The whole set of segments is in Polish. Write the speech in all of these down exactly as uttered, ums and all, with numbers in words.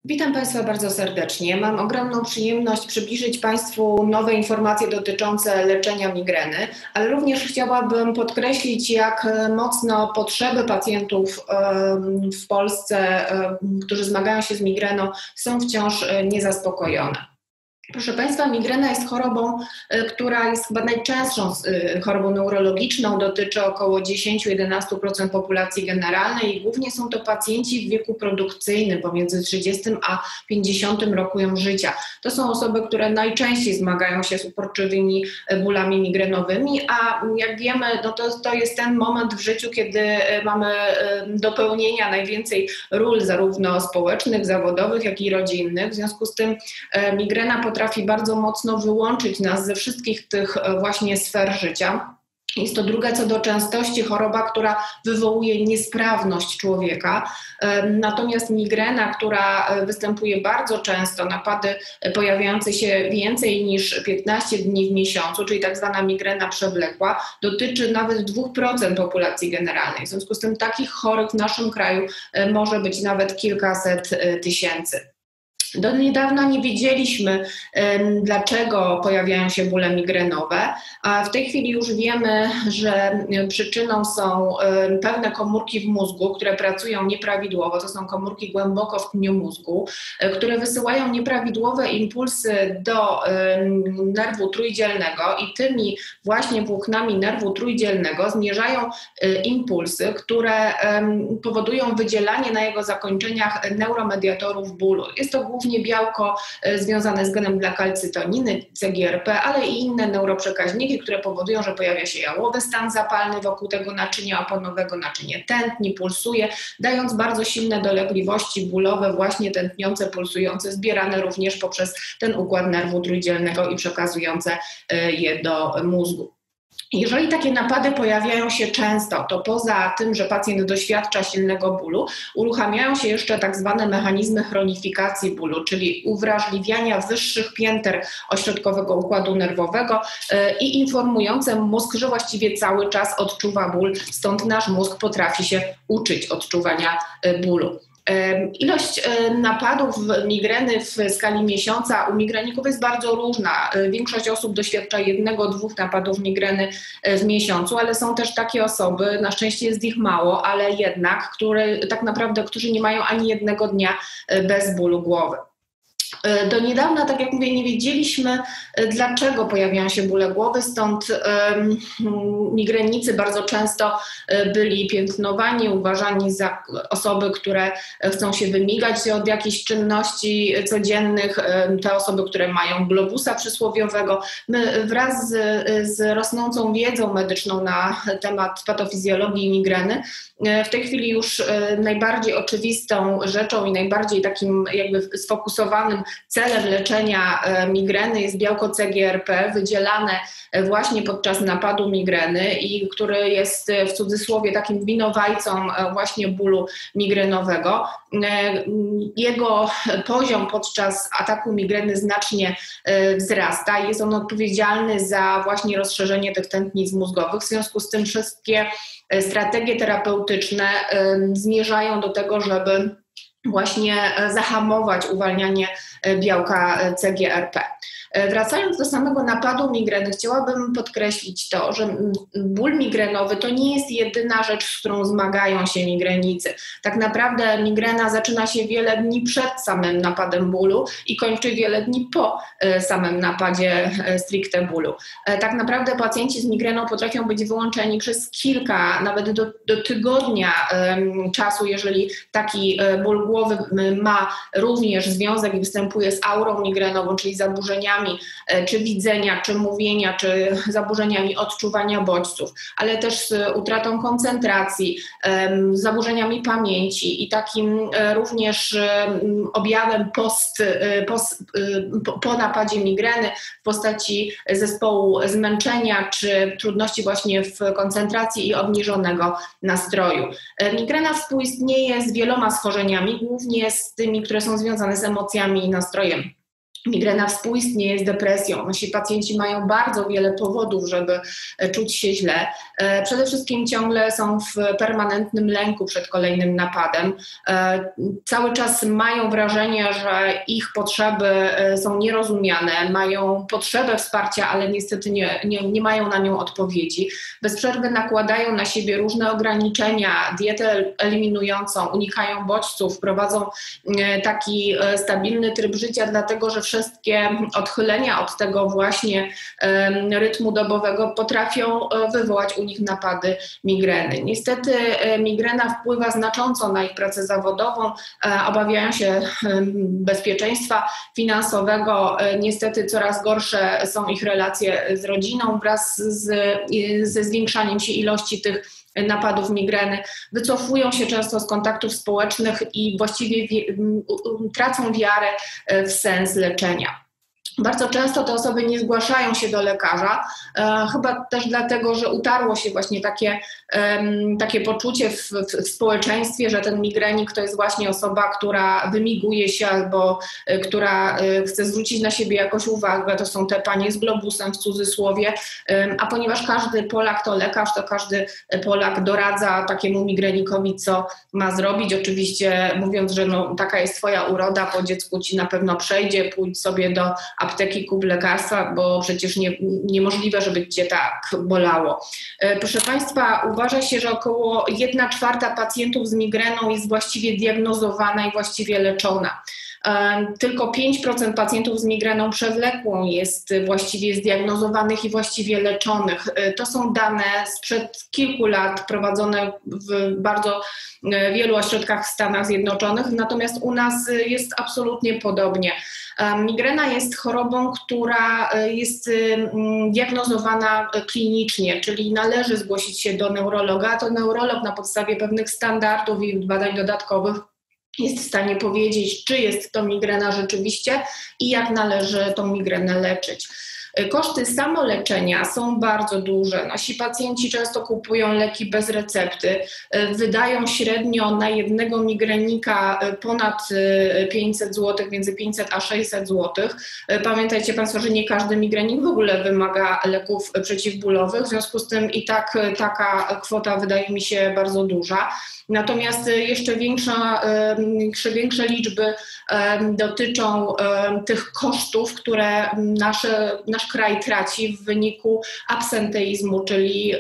Witam Państwa bardzo serdecznie. Mam ogromną przyjemność przybliżyć Państwu nowe informacje dotyczące leczenia migreny, ale również chciałabym podkreślić, jak mocno potrzeby pacjentów w Polsce, którzy zmagają się z migreną, są wciąż niezaspokojone. Proszę Państwa, migrena jest chorobą, która jest chyba najczęstszą chorobą neurologiczną, dotyczy około dziesięć do jedenastu procent populacji generalnej i głównie są to pacjenci w wieku produkcyjnym pomiędzy trzydziestym a pięćdziesiątym rokiem życia. To są osoby, które najczęściej zmagają się z uporczywymi bólami migrenowymi, a jak wiemy, no to, to jest ten moment w życiu, kiedy mamy do pełnienia najwięcej ról zarówno społecznych, zawodowych, jak i rodzinnych. W związku z tym migrena potrafi potrafi bardzo mocno wyłączyć nas ze wszystkich tych właśnie sfer życia. Jest to druga co do częstości choroba, która wywołuje niesprawność człowieka. Natomiast migrena, która występuje bardzo często, napady pojawiające się więcej niż piętnaście dni w miesiącu, czyli tak zwana migrena przewlekła, dotyczy nawet dwóch procent populacji generalnej. W związku z tym takich chorych w naszym kraju może być nawet kilkaset tysięcy. Do niedawna nie wiedzieliśmy, dlaczego pojawiają się bóle migrenowe, a w tej chwili już wiemy, że przyczyną są pewne komórki w mózgu, które pracują nieprawidłowo. To są komórki głęboko w pniu mózgu, które wysyłają nieprawidłowe impulsy do nerwu trójdzielnego i tymi właśnie włóknami nerwu trójdzielnego zmierzają impulsy, które powodują wydzielanie na jego zakończeniach neuromediatorów bólu. Jest to głównie białko związane z genem dla kalcytoniny, C G R P, ale i inne neuroprzekaźniki, które powodują, że pojawia się jałowy stan zapalny wokół tego naczynia oponowego, naczynie tętni, pulsuje, dając bardzo silne dolegliwości bólowe, właśnie tętniące, pulsujące, zbierane również poprzez ten układ nerwu trójdzielnego i przekazujące je do mózgu. Jeżeli takie napady pojawiają się często, to poza tym, że pacjent doświadcza silnego bólu, uruchamiają się jeszcze tak zwane mechanizmy chronifikacji bólu, czyli uwrażliwiania wyższych pięter ośrodkowego układu nerwowego i informujące mózg, że właściwie cały czas odczuwa ból, stąd nasz mózg potrafi się uczyć odczuwania bólu. Ilość napadów migreny w skali miesiąca u migreników jest bardzo różna. Większość osób doświadcza jednego, dwóch napadów migreny w miesiącu, ale są też takie osoby, na szczęście jest ich mało, ale jednak, które tak naprawdę, którzy nie mają ani jednego dnia bez bólu głowy. Do niedawna, tak jak mówię, nie wiedzieliśmy, dlaczego pojawiają się bóle głowy, stąd um, migrenicy bardzo często byli piętnowani, uważani za osoby, które chcą się wymigać od jakichś czynności codziennych, te osoby, które mają globusa przysłowiowego. My wraz z, z rosnącą wiedzą medyczną na temat patofizjologii migreny, w tej chwili już najbardziej oczywistą rzeczą i najbardziej takim jakby sfokusowanym celem leczenia migreny jest białko C G R P wydzielane właśnie podczas napadu migreny i który jest w cudzysłowie takim winowajcą właśnie bólu migrenowego. Jego poziom podczas ataku migreny znacznie wzrasta i jest on odpowiedzialny za właśnie rozszerzenie tych tętnic mózgowych. W związku z tym wszystkie strategie terapeutyczne zmierzają do tego, żeby właśnie zahamować uwalnianie białka C G R P. Wracając do samego napadu migreny, chciałabym podkreślić to, że ból migrenowy to nie jest jedyna rzecz, z którą zmagają się migrenicy. Tak naprawdę migrena zaczyna się wiele dni przed samym napadem bólu i kończy wiele dni po samym napadzie stricte bólu. Tak naprawdę pacjenci z migreną potrafią być wyłączeni przez kilka, nawet do, do tygodnia um, czasu, jeżeli taki ból głowy ma również związek i występuje z aurą migrenową, czyli zaburzeniami czy widzenia, czy mówienia, czy zaburzeniami odczuwania bodźców, ale też z utratą koncentracji, zaburzeniami pamięci i takim również objawem post, post, po napadzie migreny w postaci zespołu zmęczenia, czy trudności właśnie w koncentracji i obniżonego nastroju. Migrena współistnieje z wieloma schorzeniami, głównie z tymi, które są związane z emocjami i nastrojem. Migrena współistnieje z depresją. Nasi pacjenci mają bardzo wiele powodów, żeby czuć się źle. Przede wszystkim ciągle są w permanentnym lęku przed kolejnym napadem. Cały czas mają wrażenie, że ich potrzeby są nierozumiane, mają potrzebę wsparcia, ale niestety nie, nie, nie mają na nią odpowiedzi. Bez przerwy nakładają na siebie różne ograniczenia, dietę eliminującą, unikają bodźców, prowadzą taki stabilny tryb życia, dlatego że wszystkie odchylenia od tego właśnie rytmu dobowego potrafią wywołać u nich napady migreny. Niestety migrena wpływa znacząco na ich pracę zawodową, obawiają się bezpieczeństwa finansowego, niestety coraz gorsze są ich relacje z rodziną wraz z, ze zwiększaniem się ilości tych napadów migreny, wycofują się często z kontaktów społecznych i właściwie wi- tracą wiarę w sens leczenia. Bardzo często te osoby nie zgłaszają się do lekarza, e, chyba też dlatego, że utarło się właśnie takie, e, takie poczucie w, w, w społeczeństwie, że ten migrenik to jest właśnie osoba, która wymiguje się albo e, która e, chce zwrócić na siebie jakąś uwagę. To są te panie z globusem w cudzysłowie, e, a ponieważ każdy Polak to lekarz, to każdy Polak doradza takiemu migrenikowi, co ma zrobić. Oczywiście mówiąc, że no, taka jest twoja uroda, po dziecku ci na pewno przejdzie, pójdź sobie do apteki, kup lekarstwa, bo przecież nie, niemożliwe, żeby cię tak bolało. Proszę Państwa, uważa się, że około jedna czwarta pacjentów z migreną jest właściwie diagnozowana i właściwie leczona. Tylko pięć procent pacjentów z migreną przewlekłą jest właściwie zdiagnozowanych i właściwie leczonych. To są dane sprzed kilku lat prowadzone w bardzo wielu ośrodkach w Stanach Zjednoczonych, natomiast u nas jest absolutnie podobnie. Migrena jest chorobą, która jest diagnozowana klinicznie, czyli należy zgłosić się do neurologa. To neurolog na podstawie pewnych standardów i badań dodatkowych jest w stanie powiedzieć, czy jest to migrena rzeczywiście i jak należy tą migrenę leczyć. Koszty samoleczenia są bardzo duże. Nasi pacjenci często kupują leki bez recepty. Wydają średnio na jednego migrenika ponad pięćset złotych, między pięćset a sześćset złotych. Pamiętajcie Państwo, że nie każdy migrenik w ogóle wymaga leków przeciwbólowych, w związku z tym i tak taka kwota wydaje mi się bardzo duża. Natomiast jeszcze większa, jeszcze większe liczby dotyczą tych kosztów, które nasze, nasz kraj traci w wyniku absenteizmu, czyli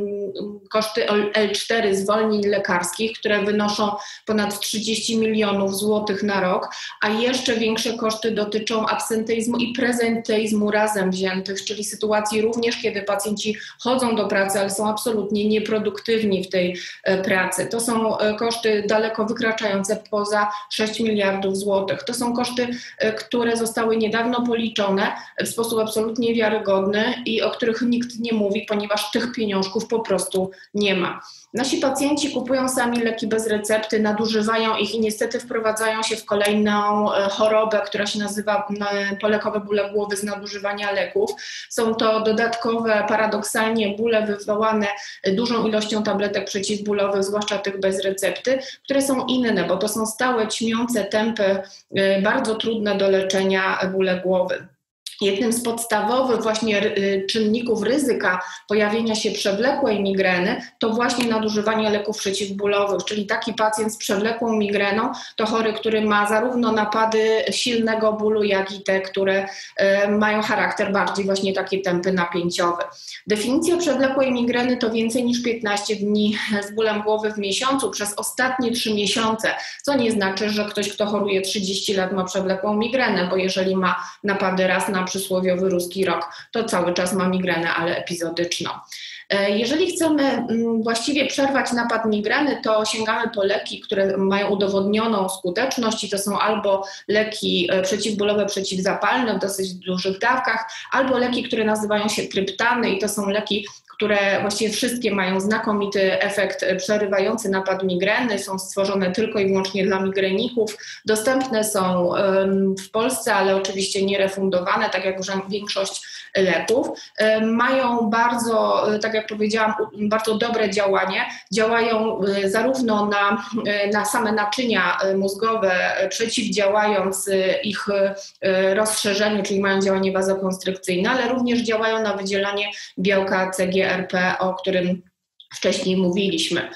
koszty L cztery zwolnień lekarskich, które wynoszą ponad trzydzieści milionów złotych na rok, a jeszcze większe koszty dotyczą absenteizmu i prezenteizmu razem wziętych, czyli sytuacji również, kiedy pacjenci chodzą do pracy, ale są absolutnie nieproduktywni w tej pracy. To są koszty daleko wykraczające poza sześć miliardów złotych. To są koszty, które zostały niedawno policzone w sposób absolutnie wiarygodny i o których nikt nie mówi, ponieważ tych pieniążków po prostu nie ma. Nasi pacjenci kupują sami leki bez recepty, nadużywają ich i niestety wprowadzają się w kolejną chorobę, która się nazywa polekowe bóle głowy z nadużywania leków. Są to dodatkowe, paradoksalnie bóle wywołane dużą ilością tabletek przeciwbólowych, zwłaszcza tych bez recepty, które są inne, bo to są stałe, ćmiące, tępe, bardzo trudne do leczenia bóle głowy. Jednym z podstawowych właśnie czynników ryzyka pojawienia się przewlekłej migreny to właśnie nadużywanie leków przeciwbólowych, czyli taki pacjent z przewlekłą migreną to chory, który ma zarówno napady silnego bólu, jak i te, które mają charakter bardziej właśnie taki tępy, napięciowy. Definicja przewlekłej migreny to więcej niż piętnaście dni z bólem głowy w miesiącu przez ostatnie trzy miesiące, co nie znaczy, że ktoś, kto choruje trzydzieści lat ma przewlekłą migrenę, bo jeżeli ma napady raz na przysłowiowy ruski rok, to cały czas ma migrenę, ale epizodyczną. Jeżeli chcemy właściwie przerwać napad migreny, to sięgamy po leki, które mają udowodnioną skuteczność i to są albo leki przeciwbólowe, przeciwzapalne w dosyć dużych dawkach, albo leki, które nazywają się tryptany i to są leki, które właściwie wszystkie mają znakomity efekt przerywający napad migreny, są stworzone tylko i wyłącznie dla migreników, dostępne są w Polsce, ale oczywiście nierefundowane, tak jak już większość leków. Mają bardzo, tak jak powiedziałam, bardzo dobre działanie. Działają zarówno na, na same naczynia mózgowe, przeciwdziałając ich rozszerzeniu, czyli mają działanie wazokonstrykcyjne, ale również działają na wydzielanie białka C G R P, o którym wcześniej mówiliśmy.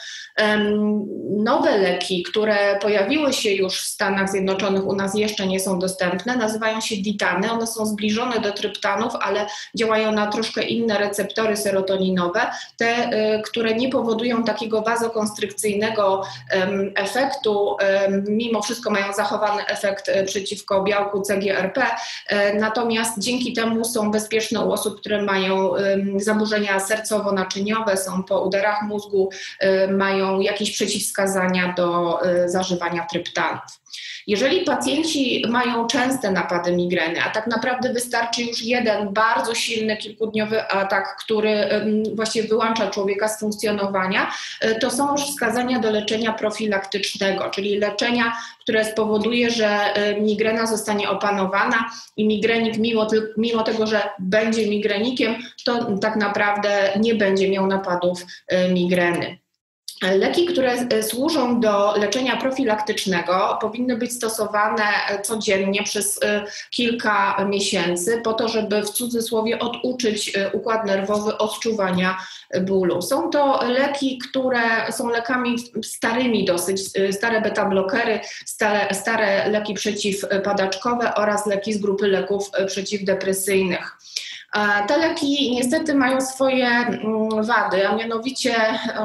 Nowe leki, które pojawiły się już w Stanach Zjednoczonych, u nas jeszcze nie są dostępne, nazywają się ditany. One są zbliżone do tryptanów, ale działają na troszkę inne receptory serotoninowe, te, które nie powodują takiego wazokonstrykcyjnego efektu, mimo wszystko mają zachowany efekt przeciwko białku C G R P, natomiast dzięki temu są bezpieczne u osób, które mają zaburzenia sercowo-naczyniowe, są po udarach mózgu, mają jakieś przeciwwskazania do zażywania tryptanów. Jeżeli pacjenci mają częste napady migreny, a tak naprawdę wystarczy już jeden bardzo silny, kilkudniowy atak, który właściwie wyłącza człowieka z funkcjonowania, to są już wskazania do leczenia profilaktycznego, czyli leczenia, które spowoduje, że migrena zostanie opanowana i migrenik, mimo, mimo tego, że będzie migrenikiem, to tak naprawdę nie będzie miał napadów migreny. Leki, które służą do leczenia profilaktycznego, powinny być stosowane codziennie przez kilka miesięcy po to, żeby w cudzysłowie oduczyć układ nerwowy odczuwania bólu. Są to leki, które są lekami starymi dosyć, stare beta-blokery, stare, stare leki przeciwpadaczkowe oraz leki z grupy leków przeciwdepresyjnych. Te leki niestety mają swoje wady, a mianowicie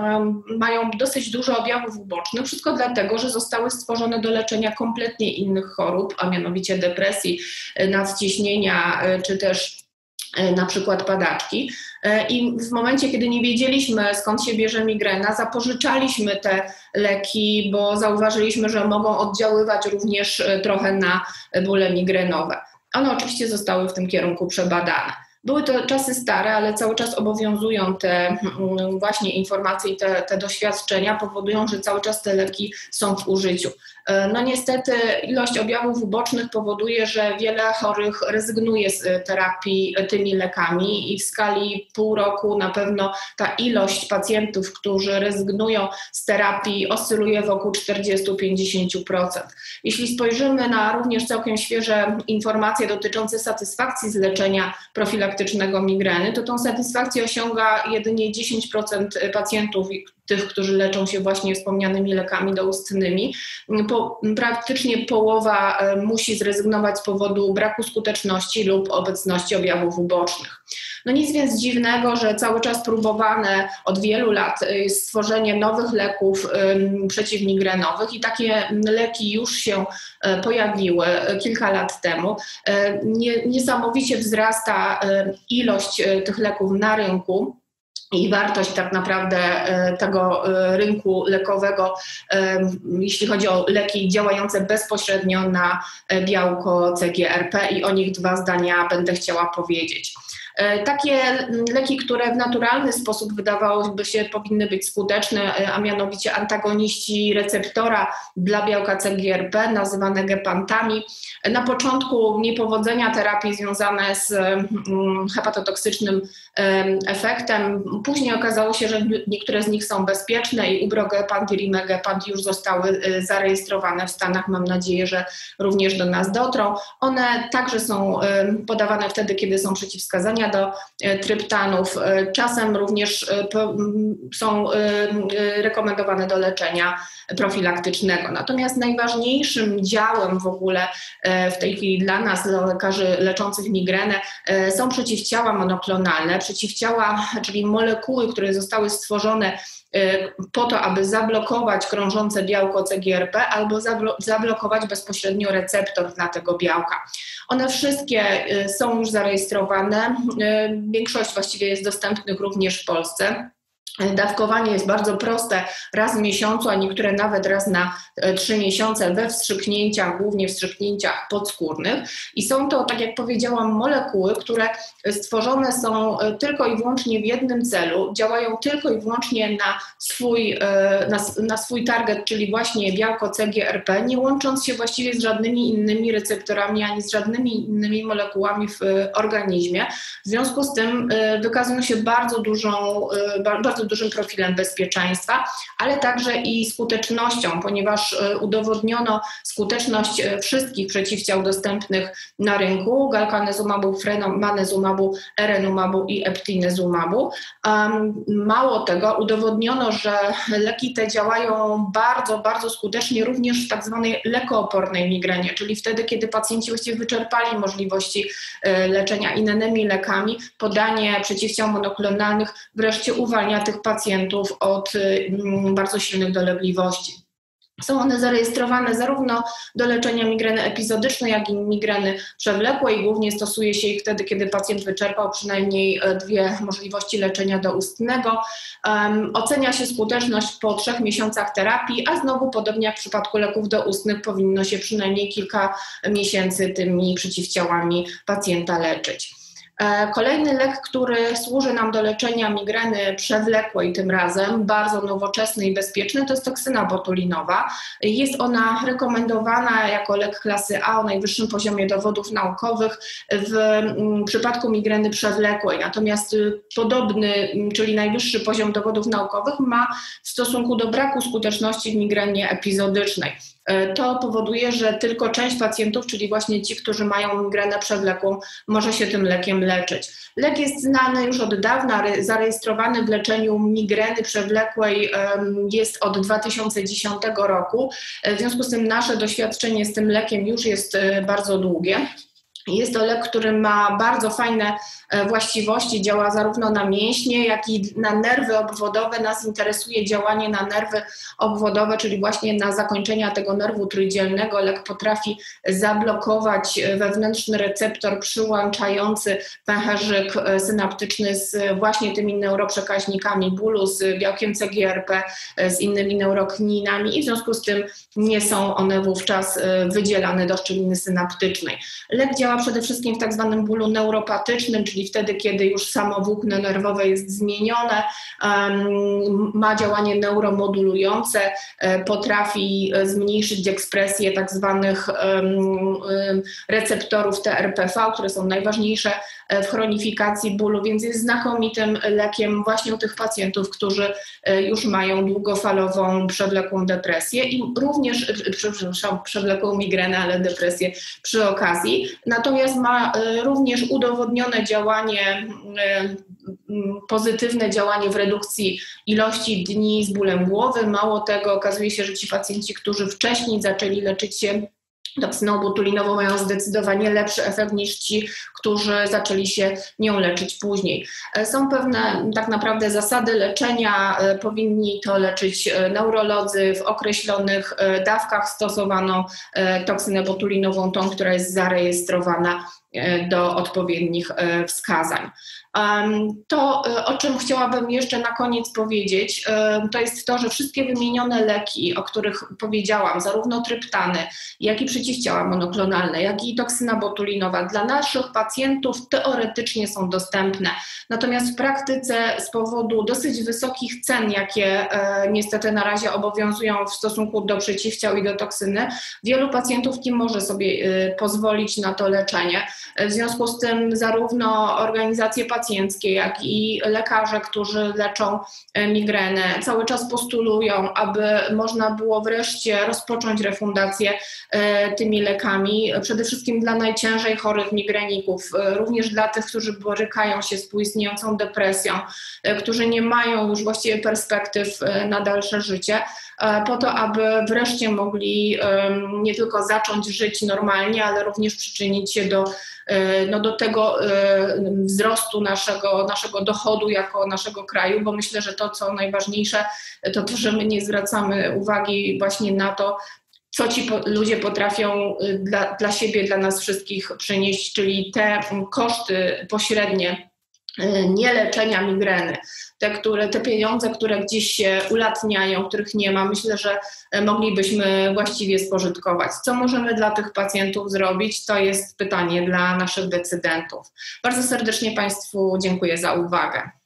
mają dosyć dużo objawów ubocznych, wszystko dlatego, że zostały stworzone do leczenia kompletnie innych chorób, a mianowicie depresji, nadciśnienia czy też na przykład padaczki. I w momencie, kiedy nie wiedzieliśmy, skąd się bierze migrena, zapożyczaliśmy te leki, bo zauważyliśmy, że mogą oddziaływać również trochę na bóle migrenowe. One oczywiście zostały w tym kierunku przebadane. Były to czasy stare, ale cały czas obowiązują te właśnie informacje i te, te doświadczenia, powodują, że cały czas te leki są w użyciu. No niestety ilość objawów ubocznych powoduje, że wiele chorych rezygnuje z terapii tymi lekami i w skali pół roku na pewno ta ilość pacjentów, którzy rezygnują z terapii, oscyluje wokół czterdzieści do pięćdziesięciu procent. Jeśli spojrzymy na również całkiem świeże informacje dotyczące satysfakcji z leczenia profilaktycznego migreny, to tą satysfakcję osiąga jedynie dziesięć procent pacjentów, tych, którzy leczą się właśnie wspomnianymi lekami doustnymi. Po, praktycznie połowa musi zrezygnować z powodu braku skuteczności lub obecności objawów ubocznych. No nic więc dziwnego, że cały czas próbowane od wielu lat jest stworzenie nowych leków um, przeciwmigrenowych i takie leki już się um, pojawiły kilka lat temu. Um, nie, niesamowicie wzrasta um, ilość um, tych leków na rynku. I wartość tak naprawdę tego rynku lekowego, jeśli chodzi o leki działające bezpośrednio na białko C G R P, i o nich dwa zdania będę chciała powiedzieć. Takie leki, które w naturalny sposób wydawałoby się powinny być skuteczne, a mianowicie antagoniści receptora dla białka C G R P, nazywane gepantami. Na początku niepowodzenia terapii związane z hepatotoksycznym efektem, później okazało się, że niektóre z nich są bezpieczne i ubrogepant i rimegepant już zostały zarejestrowane w Stanach. Mam nadzieję, że również do nas dotrą. One także są podawane wtedy, kiedy są przeciwwskazania do tryptanów. Czasem również są rekomendowane do leczenia profilaktycznego. Natomiast najważniejszym działem w ogóle w tej chwili dla nas, dla lekarzy leczących migrenę, są przeciwciała monoklonalne. Przeciwciała, czyli molekuły, które zostały stworzone po to, aby zablokować krążące białko C G R P albo zablokować bezpośrednio receptor dla tego białka. One wszystkie są już zarejestrowane, większość właściwie jest dostępnych również w Polsce. Dawkowanie jest bardzo proste, raz w miesiącu, a niektóre nawet raz na trzy miesiące we wstrzyknięciach, głównie wstrzyknięciach podskórnych. I są to, tak jak powiedziałam, molekuły, które stworzone są tylko i wyłącznie w jednym celu, działają tylko i wyłącznie na swój, na, na swój target, czyli właśnie białko C G R P, nie łącząc się właściwie z żadnymi innymi receptorami, ani z żadnymi innymi molekułami w organizmie. W związku z tym wykazują się bardzo dużą, bardzo dużym profilem bezpieczeństwa, ale także i skutecznością, ponieważ udowodniono skuteczność wszystkich przeciwciał dostępnych na rynku, galkanezumabu, fremanezumabu, erenumabu i eptinezumabu. Mało tego, udowodniono, że leki te działają bardzo, bardzo skutecznie również w tak zwanej lekoopornej migrenie, czyli wtedy, kiedy pacjenci właściwie wyczerpali możliwości leczenia innymi lekami, podanie przeciwciał monoklonalnych wreszcie uwalnia tych pacjentów od bardzo silnych dolegliwości. Są one zarejestrowane zarówno do leczenia migreny epizodycznej, jak i migreny przewlekłej. Głównie stosuje się ich wtedy, kiedy pacjent wyczerpał przynajmniej dwie możliwości leczenia doustnego. Um, ocenia się skuteczność po trzech miesiącach terapii, a znowu podobnie jak w przypadku leków doustnych powinno się przynajmniej kilka miesięcy tymi przeciwciałami pacjenta leczyć. Kolejny lek, który służy nam do leczenia migreny przewlekłej tym razem, bardzo nowoczesny i bezpieczny, to jest toksyna botulinowa. Jest ona rekomendowana jako lek klasy A o najwyższym poziomie dowodów naukowych w przypadku migreny przewlekłej. Natomiast podobny, czyli najwyższy poziom dowodów naukowych ma w stosunku do braku skuteczności w migrenie epizodycznej. To powoduje, że tylko część pacjentów, czyli właśnie ci, którzy mają migrenę przewlekłą, może się tym lekiem leczyć. Lek jest znany już od dawna, zarejestrowany w leczeniu migreny przewlekłej jest od dwa tysiące dziesiątego roku. W związku z tym nasze doświadczenie z tym lekiem już jest bardzo długie. Jest to lek, który ma bardzo fajne właściwości, działa zarówno na mięśnie, jak i na nerwy obwodowe. Nas interesuje działanie na nerwy obwodowe, czyli właśnie na zakończenia tego nerwu trójdzielnego. Lek potrafi zablokować wewnętrzny receptor przyłączający pęcherzyk synaptyczny z właśnie tymi neuroprzekaźnikami bólu, z białkiem C G R P, z innymi neurokninami i w związku z tym nie są one wówczas wydzielane do szczeliny synaptycznej. Lek działa przede wszystkim w tak zwanym bólu neuropatycznym, czyli wtedy, kiedy już samo włókno nerwowe jest zmienione, um, ma działanie neuromodulujące, um, potrafi zmniejszyć ekspresję tak zwanych um, receptorów T R P V, które są najważniejsze w chronifikacji bólu, więc jest znakomitym lekiem właśnie u tych pacjentów, którzy już mają długofalową przewlekłą depresję i również, przepraszam, przewlekłą migrenę, ale depresję przy okazji. Natomiast ma również udowodnione działanie, pozytywne działanie w redukcji ilości dni z bólem głowy. Mało tego, okazuje się, że ci pacjenci, którzy wcześniej zaczęli leczyć się toksyną botulinową, mają zdecydowanie lepszy efekt niż ci, którzy zaczęli się nią leczyć później. Są pewne tak naprawdę zasady leczenia, powinni to leczyć neurolodzy, w określonych dawkach stosowano toksynę botulinową, tą, która jest zarejestrowana do odpowiednich wskazań. To, o czym chciałabym jeszcze na koniec powiedzieć, to jest to, że wszystkie wymienione leki, o których powiedziałam, zarówno tryptany, jak i przeciwciała monoklonalne, jak i toksyna botulinowa, dla naszych pacjentów teoretycznie są dostępne. Natomiast w praktyce z powodu dosyć wysokich cen, jakie niestety na razie obowiązują w stosunku do przeciwciał i do toksyny, wielu pacjentów nie może sobie pozwolić na to leczenie. W związku z tym zarówno organizacje pacjenckie, jak i lekarze, którzy leczą migrenę, cały czas postulują, aby można było wreszcie rozpocząć refundację tymi lekami, przede wszystkim dla najciężej chorych migreników, również dla tych, którzy borykają się z współistniejącą depresją, którzy nie mają już właściwie perspektyw na dalsze życie, po to, aby wreszcie mogli nie tylko zacząć żyć normalnie, ale również przyczynić się do, no, do tego wzrostu naszego, naszego dochodu jako naszego kraju, bo myślę, że to, co najważniejsze, to to, że my nie zwracamy uwagi właśnie na to, co ci ludzie potrafią dla, dla siebie, dla nas wszystkich przynieść, czyli te koszty pośrednie nie leczenia migreny, te, które, te pieniądze, które gdzieś się ulatniają, których nie ma, myślę, że moglibyśmy właściwie spożytkować. Co możemy dla tych pacjentów zrobić? To jest pytanie dla naszych decydentów. Bardzo serdecznie Państwu dziękuję za uwagę.